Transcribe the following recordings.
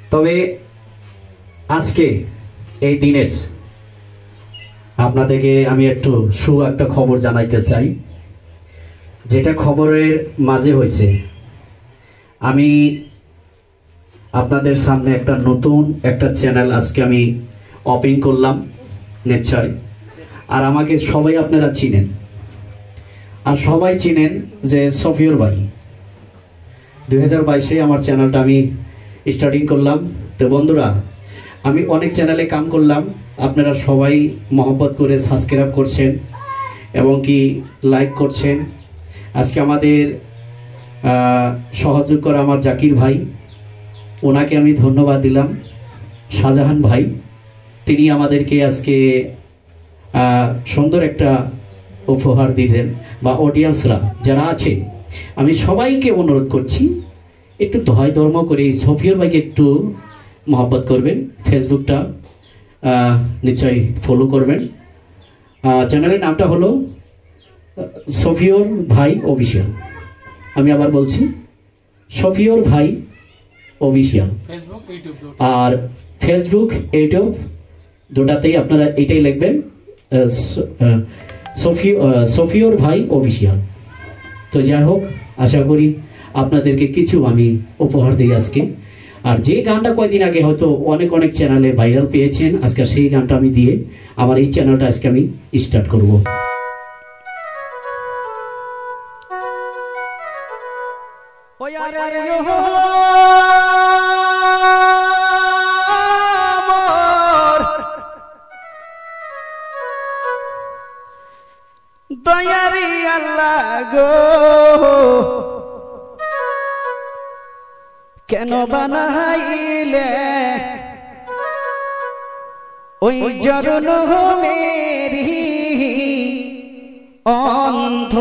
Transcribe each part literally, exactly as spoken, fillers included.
তবে আজকে এই দিনের আপনাদেরকে আমি একটু সু একটা খবর জানাইতে চাই, যেটা খবরের মাঝে হয়েছে। আমি আপনাদের সামনে একটা নতুন একটা চ্যানেল আজকে আমি ওপেন করলাম নিশ্চয়। আর আমাকে সবাই আপনারা চিনেন, আর সবাই চিনেন যে সফিউর ভাই। দুই হাজার বাইশে আমার চ্যানেলটা আমি স্টার্টিং করলাম। তো বন্ধুরা, আমি অনেক চ্যানেলে কাম করলাম, আপনারা সবাই মহব্বত করে সাবস্ক্রাইব করছেন এবং কি লাইক করছেন। আজকে আমাদের সহযোগ করা আমার জাকির ভাই, ওনাকে আমি ধন্যবাদ দিলাম। শাহজাহান ভাই, তিনি আমাদেরকে আজকে সুন্দর একটা উপহার দিলেন, বা অডিয়েন্সরা যারা আছে, আমি সবাইকে অনুরোধ করছি একটু দয় ধর্ম করে সফিউর ভাইকে একটু মহব্বত করবেন। ফেসবুকটা নিশ্চয়ই ফলো করবেন। চ্যানেলের নামটা হলো সফিউর ভাই অফিসিয়াল। আমি আবার বলছি, সফিউর ভাই অফিসিয়াল। আর ফেসবুক, ইউটিউব দুটাতেই আপনারা এটাই লিখবেন, সফিউর ভাই অফিসিয়াল। তো যাই হোক, আশা করি আপনাদেরকে কিছু আমি উপহার দিই আজকে। আর যে গানটা কয়েকদিন আগে হয়তো অনেক অনেক চ্যানেলে ভাইরাল পেয়েছেন, আজকে সেই গানটা আমি দিয়ে আমার এই চ্যানেলটা আজকে আমি স্টার্ট করব। দয়ারি আল্লাহ গো, কেন বানাইলে ওই চরণ মেরি অন্ধ।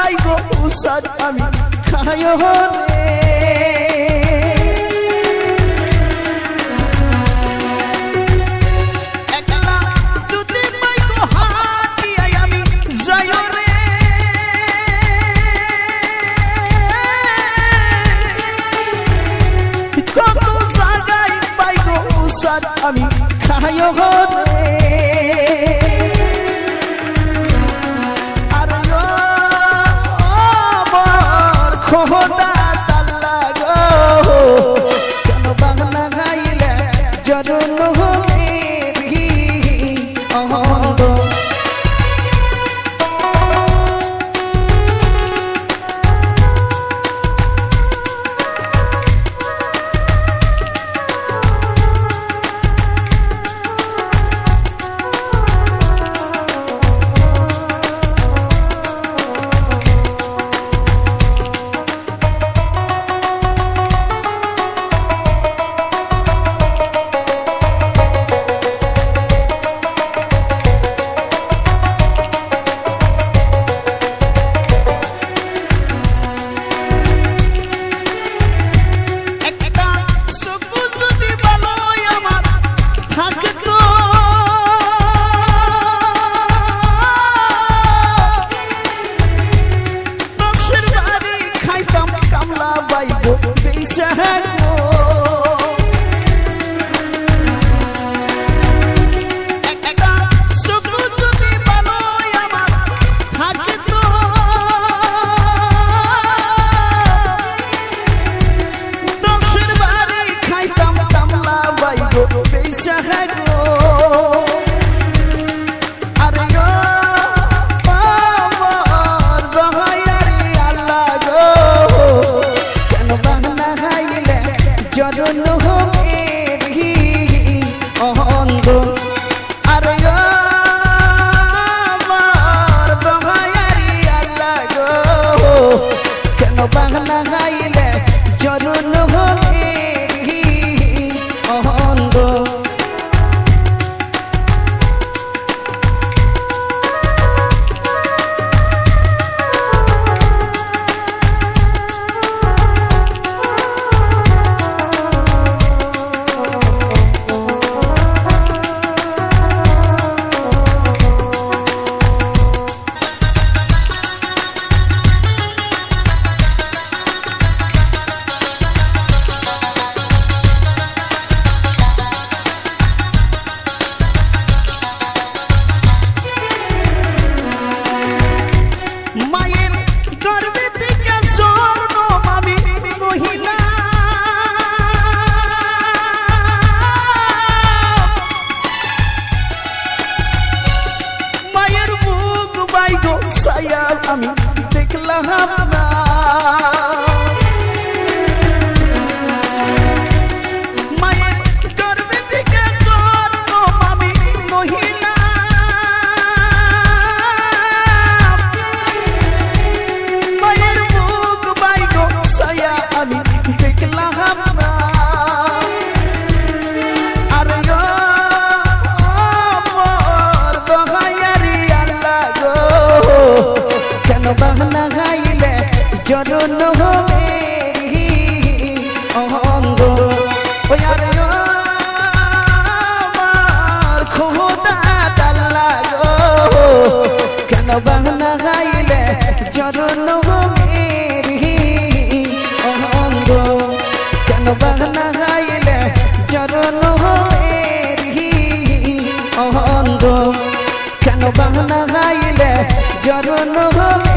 পাইগো উসাদ আমি খায় রে একলা যদি পাইগো হাতিয়াই আমি যাই রে কত জায়গায় পাইগো উসাদ আমি খায় রে খোদা তাল্লা গো কেন বাংলা গাইলে জরুন মেরি অহঙ্গ বাংলা গাইলে জরুন মেরি অহঙ্গ আমি দেখলাম না মায়ের গর্ভে থেকে জন্ম আমি মহিলা মায়ের মুখ বাইগো ছায়া আমি দেখলাম না আর বাংলা গাইলে জরুন মেরি অহঙ্গ ওই আর আমার খোদা তাল্লা গো কেন বাংলা গাইলে জরুন মেরি অহঙ্গ কেন বাংলা গাইলে জরুন মেরি অহঙ্গ কেন বাংলা গাইলে জরুন